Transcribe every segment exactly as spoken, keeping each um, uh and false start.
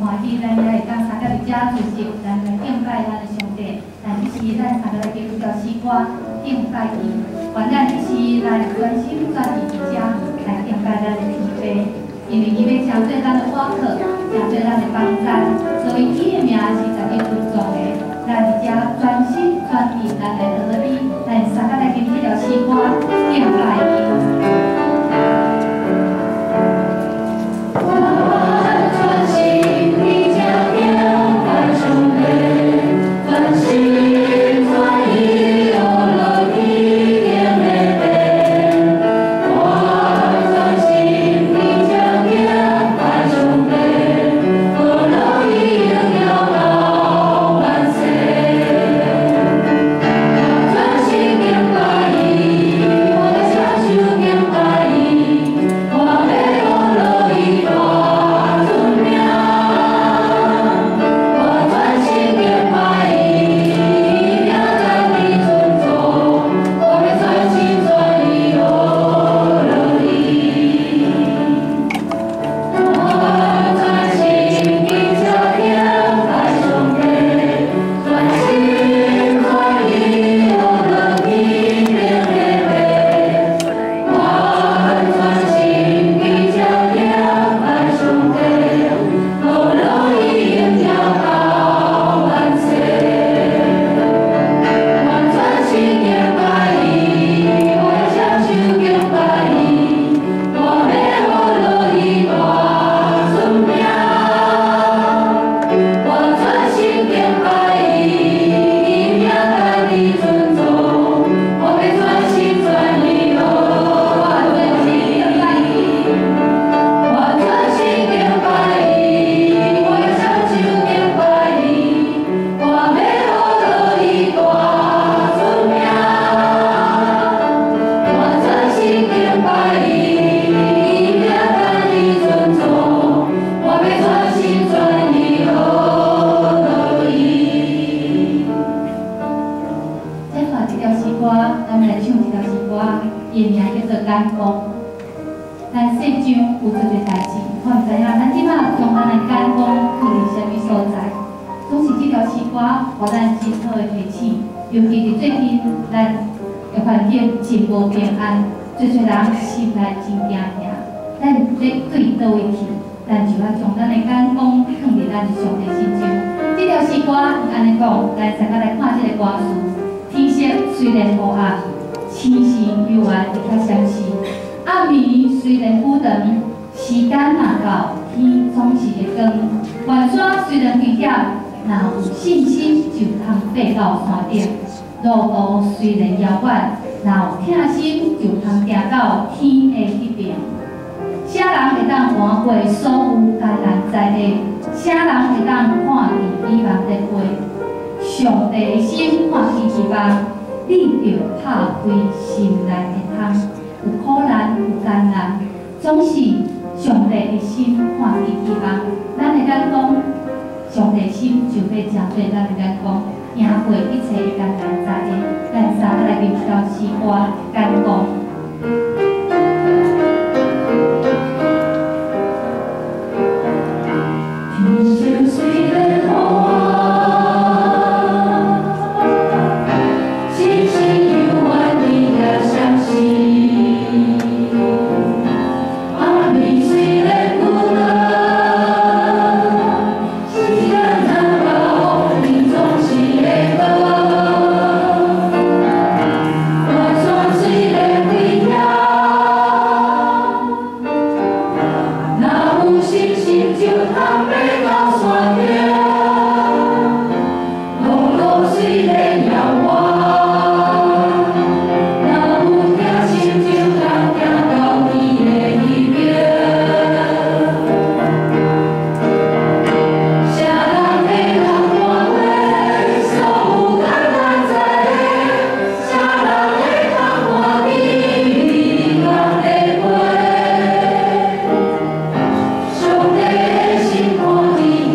欢喜，咱也会当三个伫遮聚集，咱来敬拜咱的上帝。但是咱三个来继续条诗歌敬拜伊，愿咱一时来专心专意伫遮来敬拜咱的天父，因为伊要成做咱的倚靠，成做咱的帮助，所以伊的名是值得尊重的。咱伫遮专心专意来来学你，咱三个来敬这条诗歌敬拜伊。 虽然遥远，若有疼心就通行到天的迄边。啥人会当搬过所有艰难灾难？啥人会当看见希望的花？上帝的心看见希望，你着拍开心内的窗。有苦难，有艰难，总是上帝的心看见希望。咱会当讲，上帝的心就要成做咱会当讲。 赢过一切艰难灾难，咱三个来唱一条诗歌，感动。 兄弟心。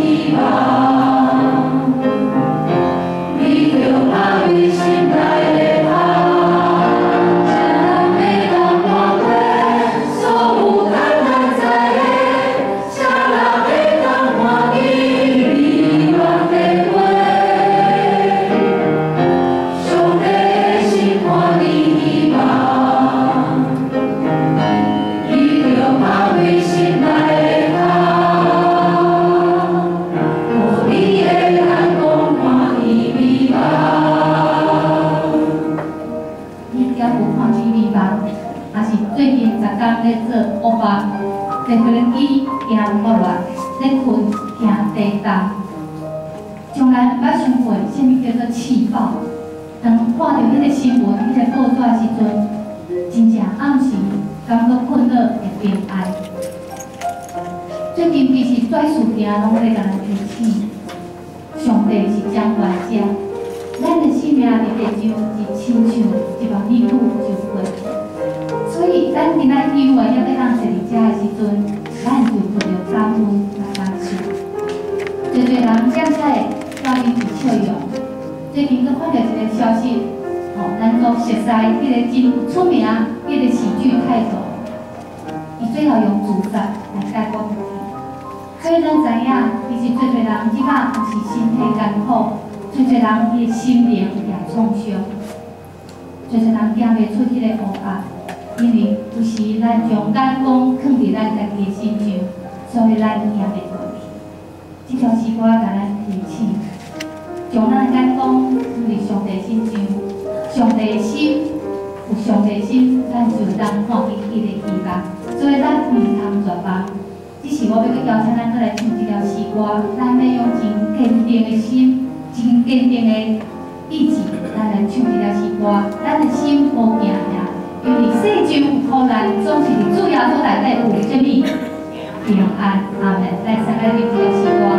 在飞机行无乱，在困行地动，从来毋捌想过啥物叫做气爆。当看到迄个新闻、迄个报纸的时阵，真正暗时感觉困扰会悲哀。最近其实跩事件拢在甲咱提醒，上帝是掌权者，咱的生命伫地上是亲像一万里路就过。所以，咱今仔有缘要要当坐伫遮的时阵，咱就抱着感恩来感谢。侪侪人现在交因是笑容。最近佫看到一个消息，吼，咱都熟悉迄个真出名迄个喜剧泰斗，伊最后用自杀来解决问题。所以咱知影，其实侪侪人即摆毋是身体艰苦，侪侪人伊的心灵也创伤，侪侪人行袂出迄个黑暗。因为有时咱将眼光放伫咱家己的身上，所以咱行袂过去。这条诗歌甲咱提醒，将咱的眼光放伫上帝身上，上帝的心，有上帝的心，咱就当看见迄个希望。所以咱毋通绝望。只是我要去邀请咱过来唱这条诗歌，咱要用真坚定的心，真坚定的意志，咱来唱这条诗歌。咱的心无惊吓。因为世上有苦难，总是伫主耶稣内底有啥物平安。阿门。来，三个念这个诗歌。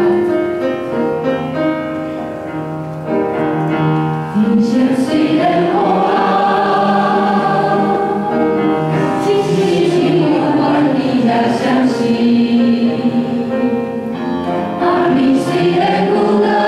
人生虽然苦难，其实是有缘你也相信。阿弥虽然孤单。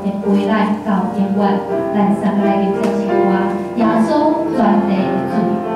咱三个来念这首诗歌，耶稣全地的主。